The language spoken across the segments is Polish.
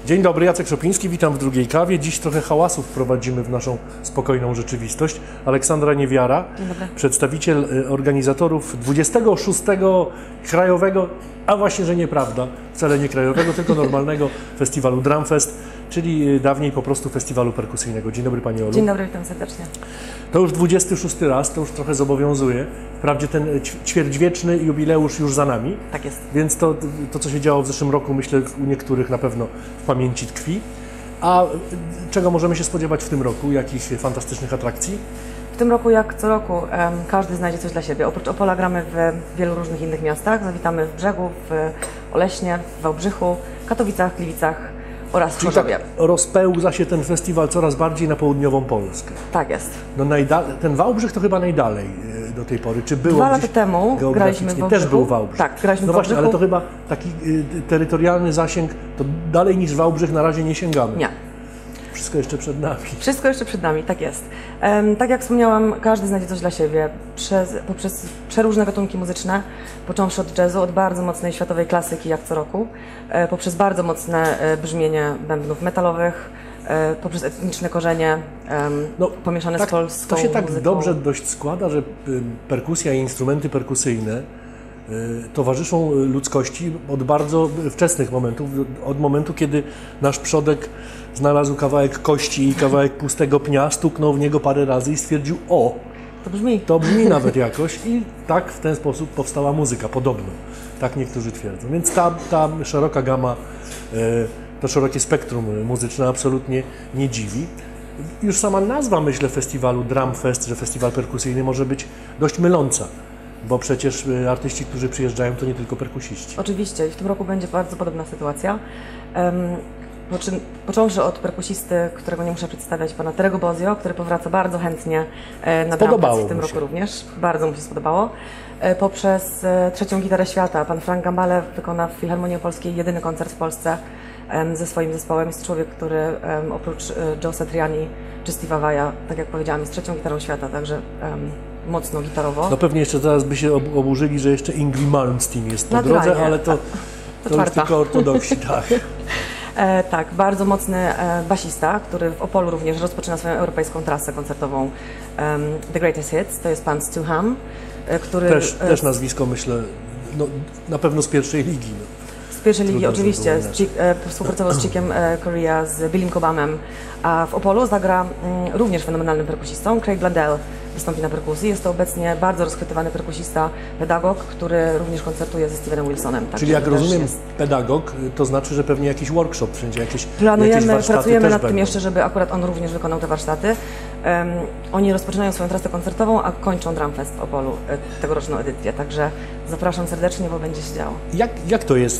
Dzień dobry, Jacek Szopiński, witam w drugiej kawie. Dziś trochę hałasu wprowadzimy w naszą spokojną rzeczywistość. Aleksandra Niewiara, przedstawiciel organizatorów 26. krajowego, a właśnie, że nieprawda, wcale nie krajowego, tylko normalnego festiwalu Drumfest, czyli dawniej po prostu festiwalu perkusyjnego. Dzień dobry Pani Olu. Dzień dobry, witam serdecznie. To już 26. raz, to już trochę zobowiązuje. Wprawdzie ten ćwierćwieczny jubileusz już za nami. Tak jest. Więc to, co się działo w zeszłym roku, myślę, u niektórych na pewno w pamięci tkwi. A czego możemy się spodziewać w tym roku? Jakich fantastycznych atrakcji? W tym roku, jak co roku, każdy znajdzie coś dla siebie. Oprócz Opola gramy w wielu różnych innych miastach. Zawitamy w Brzegu, w Oleśnie, w Wałbrzychu, Katowicach, Gliwicach oraz w Chorzowie. Tak rozpełza się ten festiwal coraz bardziej na południową Polskę. Tak jest. No ten Wałbrzych to chyba najdalej do tej pory. Czy było 2 lata temu graliśmy w Wałbrzychu. Też był Wałbrzych. Tak, graliśmy no w właśnie, Wałbrzychu. ale to chyba taki terytorialny zasięg, to dalej niż Wałbrzych na razie nie sięgamy. Nie. Wszystko jeszcze przed nami. Wszystko jeszcze przed nami, tak jest. Tak jak wspomniałam, każdy znajdzie coś dla siebie poprzez przeróżne gatunki muzyczne, począwszy od jazzu, od bardzo mocnej światowej klasyki, jak co roku, poprzez bardzo mocne brzmienie bębnów metalowych, poprzez etniczne korzenie pomieszane z polską To się tak muzyką. dobrze dość składa, że perkusja i instrumenty perkusyjne towarzyszą ludzkości od bardzo wczesnych momentów, od momentu, kiedy nasz przodek znalazł kawałek kości i kawałek pustego pnia, stuknął w niego parę razy i stwierdził: o, to brzmi nawet jakoś, i tak w ten sposób powstała muzyka, podobno. Tak niektórzy twierdzą. Więc ta szeroka gama, to szerokie spektrum muzyczne absolutnie nie dziwi. Już sama nazwa, myślę, festiwalu Drumfest, że festiwal perkusyjny, może być dość myląca. Bo przecież artyści, którzy przyjeżdżają, to nie tylko perkusiści. Oczywiście i w tym roku będzie bardzo podobna sytuacja. Począwszy od perkusisty, którego nie muszę przedstawiać, pana Terego Bozio, który powraca bardzo chętnie na Drumfest w tym roku również. Bardzo mu się spodobało. Poprzez trzecią gitarę świata, pan Frank Gambale wykona w Filharmonii Opolskiej jedyny koncert w Polsce ze swoim zespołem. Jest człowiek, który oprócz Joe Satriani czy Steve'a Vai'a, tak jak powiedziałam, jest trzecią gitarą świata, także mocno gitarowo. No pewnie jeszcze teraz by się oburzyli, że jeszcze Yngwie Malmsteen jest po drodze, ale to już tylko ortodoksi, tak. Tak, bardzo mocny basista, który w Opolu również rozpoczyna swoją europejską trasę koncertową The Greatest Hits, to jest pan Stu Hamm, który... Też nazwisko, myślę, no, na pewno z pierwszej ligi. No. Z pierwszej ligi, oczywiście, współpracował z Chickiem Corea, z Billim Cobhamem, a w Opolu zagra również fenomenalnym perkusistą, Craig Blundell wystąpi na perkusji. Jest to obecnie bardzo rozchwytywany perkusista, pedagog, który również koncertuje ze Stevenem Wilsonem. Czyli jak rozumiem, pedagog, to znaczy, że pewnie jakiś workshop wszędzie, jakieś pracujemy nad tym jeszcze, żeby akurat on również wykonał te warsztaty. Oni rozpoczynają swoją trasę koncertową, a kończą Drumfest w Opolu, tegoroczną edycję, także zapraszam serdecznie, bo będzie się działo. Jak to jest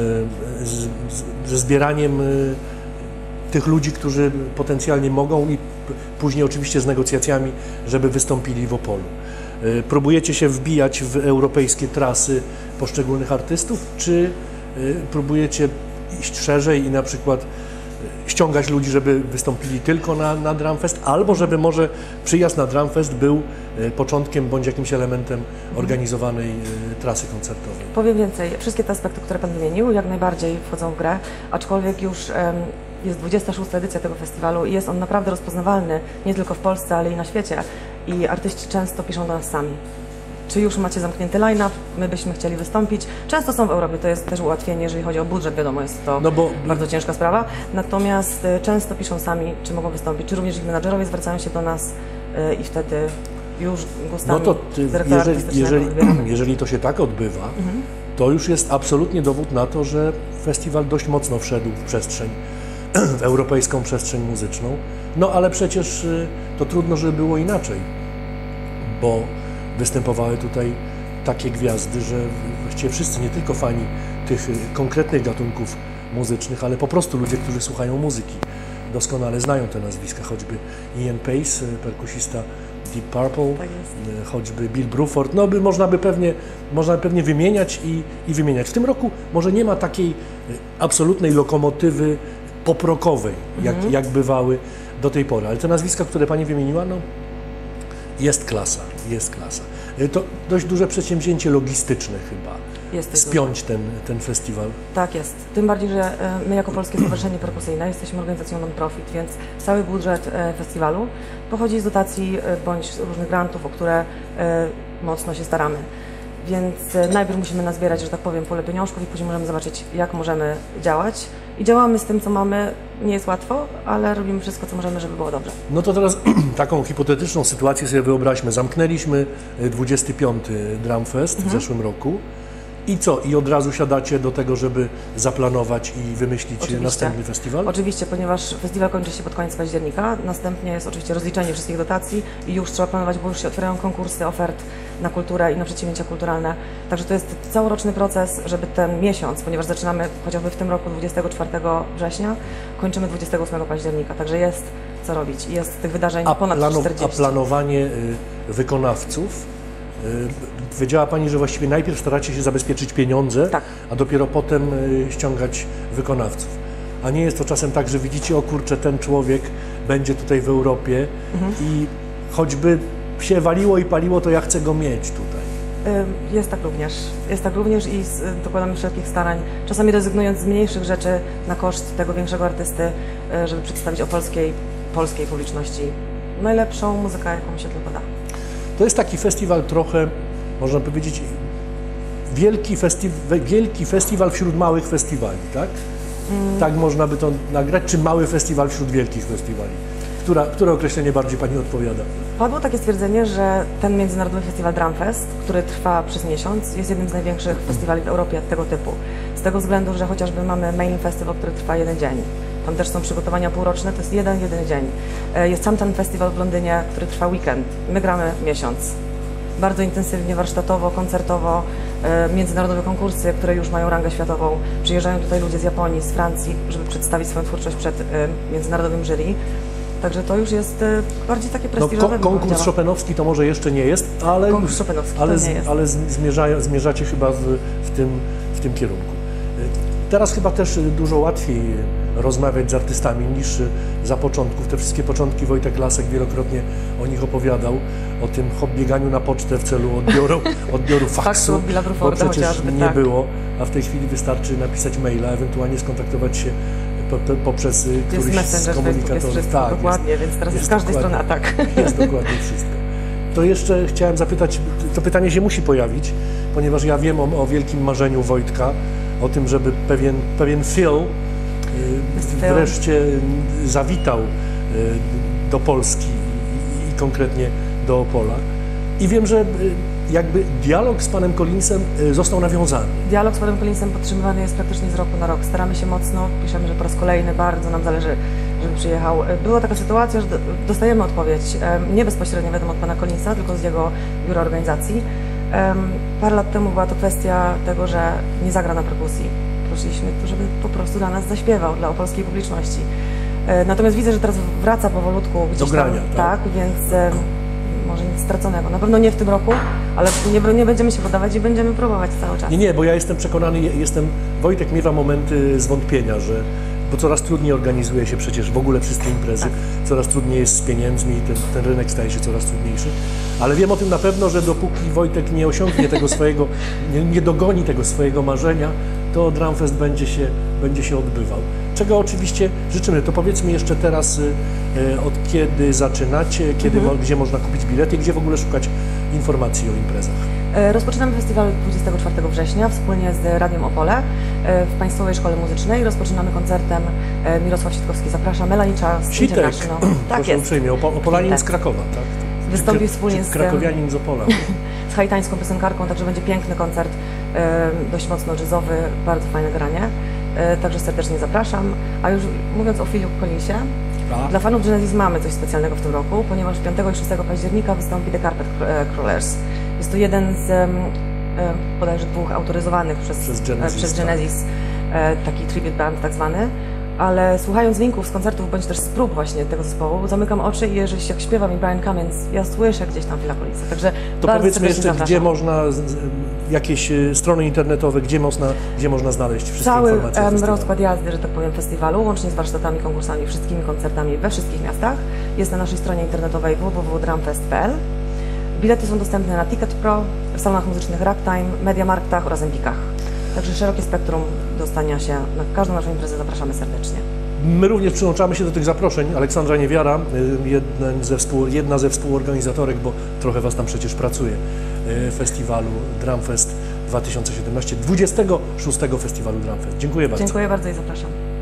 ze zbieraniem tych ludzi, którzy potencjalnie mogą, i później oczywiście z negocjacjami, żeby wystąpili w Opolu? Próbujecie się wbijać w europejskie trasy poszczególnych artystów, czy próbujecie iść szerzej i na przykład ściągać ludzi, żeby wystąpili tylko na Drumfest, albo żeby może przyjazd na Drumfest był początkiem bądź jakimś elementem organizowanej trasy koncertowej? Powiem więcej, wszystkie te aspekty, które Pan wymienił, jak najbardziej wchodzą w grę, aczkolwiek już jest 26. edycja tego festiwalu i jest on naprawdę rozpoznawalny nie tylko w Polsce, ale i na świecie, i artyści często piszą do nas sami: czy już macie zamknięty line-up, my byśmy chcieli wystąpić. Często są w Europie, to jest też ułatwienie, jeżeli chodzi o budżet, wiadomo, jest to bardzo ciężka sprawa. Natomiast często piszą sami, czy mogą wystąpić, czy również ich menadżerowie zwracają się do nas i wtedy już gustami dyrektora artystycznego jeżeli to się tak odbywa, to już jest absolutnie dowód na to, że festiwal dość mocno wszedł w przestrzeń, w europejską przestrzeń muzyczną. No ale przecież to trudno, żeby było inaczej, bo występowały tutaj takie gwiazdy, że właściwie wszyscy, nie tylko fani tych konkretnych gatunków muzycznych, ale po prostu ludzie, którzy słuchają muzyki, doskonale znają te nazwiska, choćby Ian Pace, perkusista Deep Purple, tak choćby Bill Bruford. No można by pewnie wymieniać i wymieniać. W tym roku może nie ma takiej absolutnej lokomotywy pop-rockowej, jak bywały do tej pory, ale te nazwiska, które Pani wymieniła, no jest klasa, jest klasa. To dość duże przedsięwzięcie logistyczne chyba. Jest dość spiąć ten festiwal. Tak jest. Tym bardziej, że my jako Polskie Stowarzyszenie Perkusyjne jesteśmy organizacją non-profit, więc cały budżet festiwalu pochodzi z dotacji bądź z różnych grantów, o które mocno się staramy. Więc najpierw musimy nazbierać, że tak powiem, pulę pieniążków i później możemy zobaczyć, jak możemy działać. I działamy z tym, co mamy. Nie jest łatwo, ale robimy wszystko, co możemy, żeby było dobrze. No to teraz taką hipotetyczną sytuację sobie wyobraźmy. Zamknęliśmy 25. Drumfest w zeszłym roku. I co? I od razu siadacie do tego, żeby zaplanować i wymyślić następny festiwal? Oczywiście, ponieważ festiwal kończy się pod koniec października. Następnie jest oczywiście rozliczenie wszystkich dotacji i już trzeba planować, bo już się otwierają konkursy ofert na kulturę i na przedsięwzięcia kulturalne. Także to jest całoroczny proces, żeby ten miesiąc, ponieważ zaczynamy chociażby w tym roku 24 września, kończymy 28 października. Także jest co robić i jest tych wydarzeń ponad 40. A planowanie wykonawców? Powiedziała Pani, że właściwie najpierw staracie się zabezpieczyć pieniądze, tak, a dopiero potem ściągać wykonawców. A nie jest to czasem tak, że widzicie, o kurczę, ten człowiek będzie tutaj w Europie i choćby się waliło i paliło, to ja chcę go mieć tutaj. Jest tak również. Jest tak również i dokładamy wszelkich starań, czasami rezygnując z mniejszych rzeczy na koszt tego większego artysty, żeby przedstawić o polskiej publiczności najlepszą muzykę, jaką się tylko da. To jest taki festiwal trochę, można powiedzieć, wielki festiwal wśród małych festiwali, tak? Tak można by to nagrać, czy mały festiwal wśród wielkich festiwali? Które określenie bardziej Pani odpowiada? Padło takie stwierdzenie, że ten Międzynarodowy Festiwal Drumfest, który trwa przez miesiąc, jest jednym z największych festiwali w Europie tego typu. Z tego względu, że chociażby mamy Main Festival, który trwa 1 dzień. Tam też są przygotowania półroczne, to jest jeden dzień. Jest sam ten festiwal w Londynie, który trwa weekend. My gramy miesiąc. Bardzo intensywnie, warsztatowo, koncertowo, międzynarodowe konkursy, które już mają rangę światową. Przyjeżdżają tutaj ludzie z Japonii, z Francji, żeby przedstawić swoją twórczość przed międzynarodowym jury. Także to już jest bardziej takie prestiżowe. Konkurs chopinowski to może jeszcze nie jest, ale, ale zmierzacie chyba w tym kierunku. Teraz chyba też dużo łatwiej rozmawiać z artystami niż za początków. Te wszystkie początki Wojtek Lasek wielokrotnie o nich opowiadał, o tym bieganiu na pocztę w celu odbioru faksu, bo przecież nie było, a w tej chwili wystarczy napisać maila, ewentualnie skontaktować się poprzez któryś z komunikatorów. Tak, dokładnie, więc teraz jest z każdej strony atak. Jest dokładnie wszystko. To jeszcze chciałem zapytać, to pytanie się musi pojawić, ponieważ ja wiem o wielkim marzeniu Wojtka, o tym, żeby pewien Phil wreszcie zawitał do Polski i konkretnie do Opola. I wiem, że jakby dialog z panem Collinsem został nawiązany. Dialog z panem Collinsem podtrzymywany jest praktycznie z roku na rok. Staramy się mocno, piszemy, że po raz kolejny bardzo nam zależy, żeby przyjechał. Była taka sytuacja, że dostajemy odpowiedź nie bezpośrednio wiadomo od pana Collinsa, tylko z jego biura organizacji. Parę lat temu była to kwestia tego, że nie zagra na perkusji. Prosiliśmy, żeby po prostu dla nas zaśpiewał, dla opolskiej publiczności. Natomiast widzę, że teraz wraca powolutku gdzieś do grania, tam, tak, więc może nic straconego. Na pewno nie w tym roku, ale nie będziemy się poddawać i będziemy próbować cały czas. Nie, bo ja jestem przekonany, Wojtek miewa momenty zwątpienia, bo coraz trudniej organizuje się przecież w ogóle wszystkie imprezy, tak. Coraz trudniej jest z pieniędzmi i ten rynek staje się coraz trudniejszy. Ale wiem o tym na pewno, że dopóki Wojtek nie osiągnie tego swojego, nie dogoni tego swojego marzenia, to Drumfest będzie się odbywał. Czego oczywiście życzymy. To powiedzmy jeszcze teraz, od kiedy zaczynacie, gdzie można kupić bilety i gdzie w ogóle szukać informacji o imprezach. Rozpoczynamy festiwal 24 września wspólnie z Radiem Opole w Państwowej Szkole Muzycznej. Rozpoczynamy koncertem Mirosław Sitkowski zaprasza, Melanie Charles International. Tak jest. Uprzejmie, Opolanin z Krakowa, tak? Wystąpi wspólnie z krakowianin z Opola. Z haitańską piosenkarką, także będzie piękny koncert, dość mocno jazzowy, bardzo fajne granie. Także serdecznie zapraszam. A już mówiąc o Philu Collinsie, dla fanów Genesis mamy coś specjalnego w tym roku, ponieważ 5 i 6 października wystąpi The Carpet Crawlers. Jest to jeden z bodajże 2 autoryzowanych przez Genesis, taki tribute band tak zwany. Ale słuchając dźwięków z koncertów, bądź też z prób właśnie tego zespołu, zamykam oczy i jeżeli jak śpiewa mi Brian Cummins, ja słyszę gdzieś tam Phila Collinsa. Także to powiedzmy jeszcze, gdzie można, jakieś strony internetowe, gdzie można znaleźć wszystkie informacje. Cały rozkład jazdy, że tak powiem, festiwalu, łącznie z warsztatami, konkursami, wszystkimi koncertami we wszystkich miastach, jest na naszej stronie internetowej www.drumfest.pl. Bilety są dostępne na Ticket Pro, w salonach muzycznych Ragtime, Mediamarktach oraz Empikach. Także szerokie spektrum dostania się na każdą naszą imprezę zapraszamy serdecznie. My również przyłączamy się do tych zaproszeń. Aleksandra Niewiara, jedna ze współorganizatorek, bo trochę Was tam przecież pracuje, festiwalu Drumfest 2017, 26. festiwalu Drumfest. Dziękuję bardzo. Dziękuję bardzo i zapraszam.